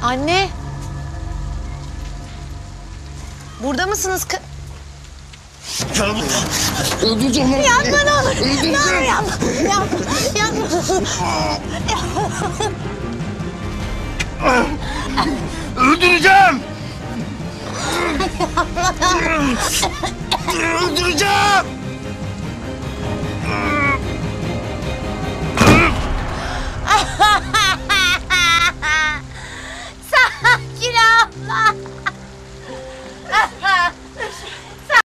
Anne. Burada mısınız? Gel buraya. Öldüreceğim lan. Yapma ne olur. Öldüreceğim. Ne olur yapma. Yapma. Öldüreceğim. Öldüreceğim.